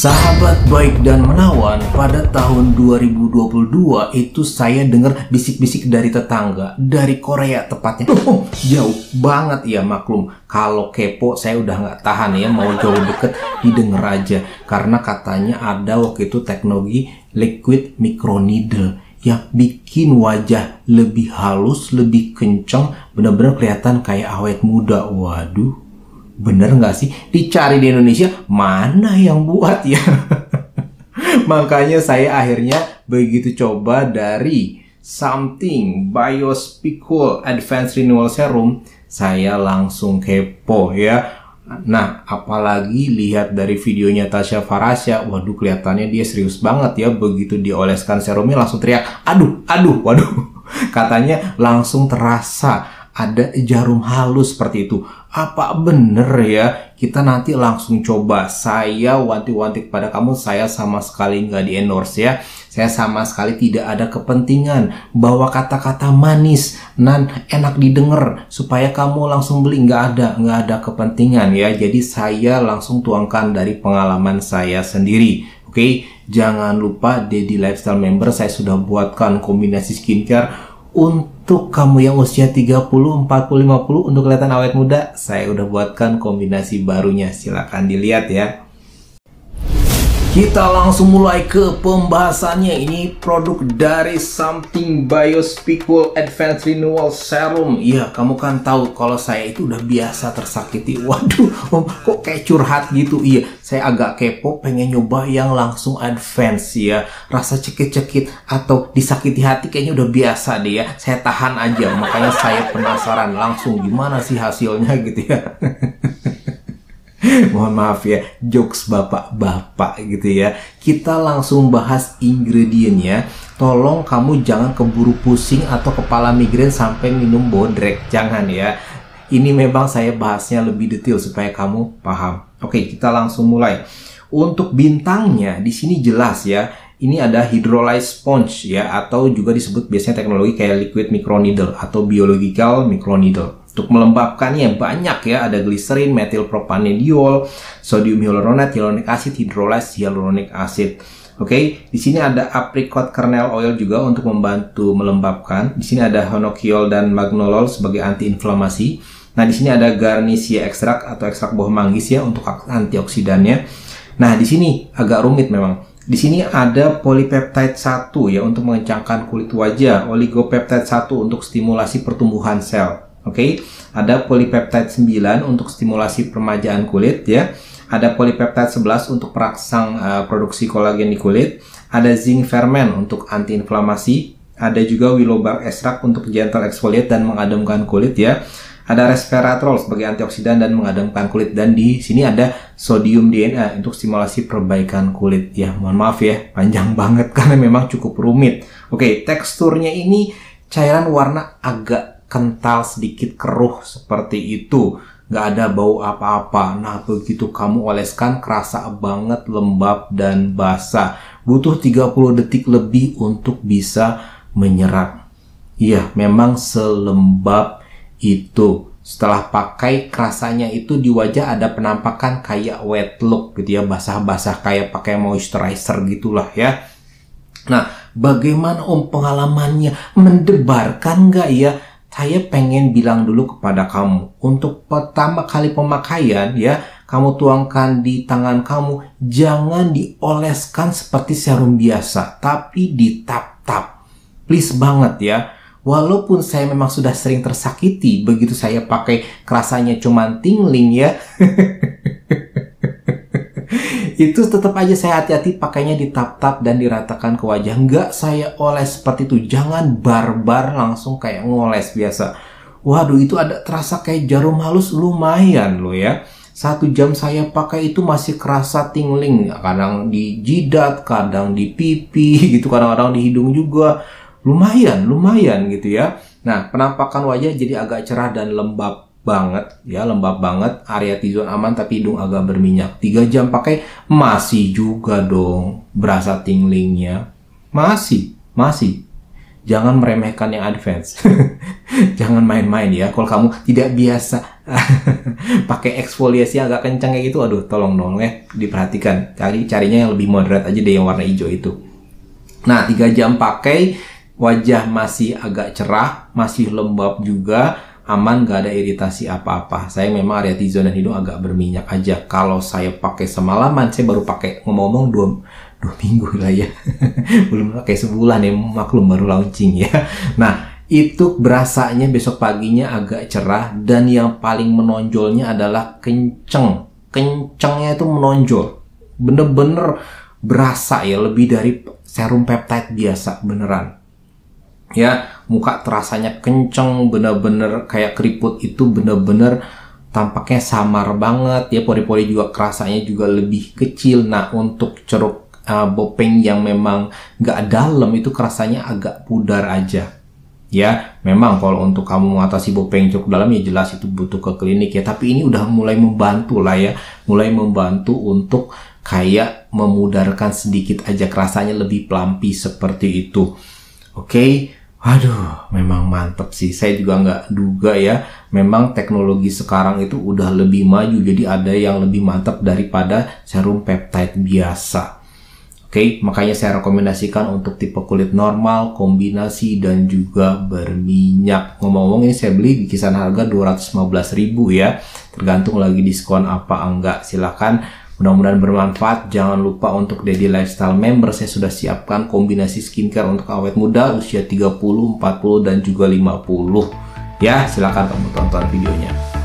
Sahabat baik dan menawan, pada tahun 2022 itu saya dengar bisik-bisik dari tetangga, dari Korea tepatnya. Jauh banget ya, maklum. Kalau kepo saya udah nggak tahan ya, mau jauh deket didengar aja. Karena katanya ada waktu itu teknologi liquid microneedle yang bikin wajah lebih halus, lebih kenceng, bener-bener kelihatan kayak awet muda. Waduh. Bener nggak sih? Dicari di Indonesia, mana yang buat ya? Makanya saya akhirnya begitu coba dari Something Biospicule Advanced Renewal Serum, saya langsung kepo ya. Nah, apalagi lihat dari videonya Tasya Farasya, waduh kelihatannya dia serius banget ya. Begitu dioleskan serumnya langsung teriak, aduh, waduh. Katanya langsung terasa ada jarum halus seperti itu. Apa bener ya? Kita nanti langsung coba. Saya wanti-wanti kepada kamu, saya sama sekali nggak di-endorse ya. Saya sama sekali tidak ada kepentingan bawa kata-kata manis dan enak didengar supaya kamu langsung beli. Nggak ada kepentingan ya. Jadi saya langsung tuangkan dari pengalaman saya sendiri. Oke, jangan lupa Daddy Lifestyle Member, saya sudah buatkan kombinasi skincare untuk kamu yang usia 30, 40, 50 untuk kelihatan awet muda. Saya udah buatkan kombinasi barunya, silahkan dilihat ya. Kita langsung mulai ke pembahasannya. Ini produk dari Something Biospicule Advanced Renewal Serum. Iya, kamu kan tahu kalau saya itu udah biasa tersakiti. Waduh, kok kayak curhat gitu. Iya, saya agak kepo, pengen nyoba yang langsung advance ya. Rasa cekit-cekit atau disakiti hati kayaknya udah biasa deh ya. Saya tahan aja, makanya saya penasaran langsung gimana sih hasilnya gitu ya. Mohon maaf ya, jokes bapak-bapak gitu ya. Kita langsung bahas ingredientnya. Tolong kamu jangan keburu pusing atau kepala migrain sampai minum bodrek, jangan ya. Ini memang saya bahasnya lebih detail supaya kamu paham. Oke, kita langsung mulai. Untuk bintangnya di sini jelas ya. Ini ada hydrolyzed sponge ya, atau juga disebut biasanya teknologi kayak liquid microneedle atau biological microneedle. Untuk melembabkannya banyak ya, ada glycerin, methylpropanediol, sodium hyaluronate, hyaluronic acid, hydrolyzed hyaluronic acid. Oke, di sini ada apricot kernel oil juga untuk membantu melembabkan. Di sini ada honokiol dan magnolol sebagai antiinflamasi. Nah, di sini ada garnicia extract atau ekstrak buah manggis ya untuk antioksidannya. Nah, di sini agak rumit memang. Di sini ada polipeptide 1 ya untuk mengencangkan kulit wajah, oligopeptide 1 untuk stimulasi pertumbuhan sel. Oke, ada polipeptide 9 untuk stimulasi permajaan kulit ya. Ada polipeptide 11 untuk perangsang produksi kolagen di kulit. Ada zinc ferment untuk antiinflamasi. Ada juga willow bark extract untuk gentle exfoliate dan mengademkan kulit ya. Ada resveratrol sebagai antioksidan dan mengademkan kulit, dan di sini ada sodium DNA untuk stimulasi perbaikan kulit ya. Mohon maaf ya, panjang banget karena memang cukup rumit. Oke, teksturnya ini cairan warna agak kental, sedikit keruh seperti itu. Nggak ada bau apa-apa. Nah, begitu kamu oleskan kerasa banget lembab dan basah. Butuh 30 detik lebih untuk bisa menyerap. Iya, memang selembab itu. Setelah pakai, rasanya itu di wajah ada penampakan kayak wet look gitu ya, basah-basah kayak pakai moisturizer gitulah ya. Nah, bagaimana pengalamannya? Mendebarkan nggak ya? Saya pengen bilang dulu kepada kamu, untuk pertama kali pemakaian ya, kamu tuangkan di tangan kamu, jangan dioleskan seperti serum biasa, tapi ditap-tap. Please banget ya. Walaupun saya memang sudah sering tersakiti, begitu saya pakai kerasanya cuman tingling ya. Itu tetap aja saya hati-hati pakainya ditap-tap dan diratakan ke wajah. Nggak saya oles seperti itu. Jangan barbar langsung kayak ngoles biasa. Waduh, itu ada terasa kayak jarum halus lumayan loh ya. 1 jam saya pakai itu masih kerasa tingling. Kadang di jidat, kadang di pipi gitu, kadang-kadang di hidung juga. Lumayan gitu ya. Nah, penampakan wajah jadi agak cerah dan lembab banget ya, lembab banget. Area T-zone aman tapi hidung agak berminyak. 3 jam pakai masih juga dong berasa tinglingnya. Masih. Jangan meremehkan yang advance. Jangan main-main ya. Kalau kamu tidak biasa pakai eksfoliasi agak kencang kayak gitu, aduh tolong dong ya diperhatikan. Carinya yang lebih moderate aja deh, yang warna hijau itu. Nah, 3 jam pakai, wajah masih agak cerah, masih lembab juga, aman, gak ada iritasi apa-apa. Saya memang area T-zone dan hidung agak berminyak aja. Kalau saya pakai semalaman, saya baru pakai ngomong-ngomong 2 minggu lah ya. Belum pakai sebulan ya, maklum baru launching ya. Nah, itu berasanya besok paginya agak cerah, dan yang paling menonjolnya adalah kenceng. Kencengnya itu menonjol. Bener-bener berasa ya, lebih dari serum peptide biasa, beneran. Ya, muka terasanya kenceng, bener-bener kayak keriput itu bener-bener tampaknya samar banget ya, pori-pori juga kerasanya juga lebih kecil. Nah, untuk ceruk Bopeng yang memang nggak dalam itu kerasanya agak pudar aja. Ya, memang kalau untuk kamu mengatasi bopeng cukup dalam ya jelas itu butuh ke klinik ya. Tapi ini udah mulai membantu lah ya. Mulai membantu untuk kayak memudarkan sedikit aja, rasanya lebih pelampi seperti itu. Oke. Waduh, memang mantep sih. Saya juga nggak duga ya. Memang teknologi sekarang itu udah lebih maju. Jadi ada yang lebih mantap daripada serum peptide biasa. Oke, makanya saya rekomendasikan untuk tipe kulit normal, kombinasi, dan juga berminyak. Ngomong-ngomong ini saya beli di kisaran harga 215.000 ya. Tergantung lagi diskon apa enggak. Silakan, mudah-mudahan bermanfaat. Jangan lupa untuk Daddy Lifestyle Member, saya sudah siapkan kombinasi skincare untuk awet muda usia 30, 40, dan juga 50. Ya, silakan kamu tonton videonya.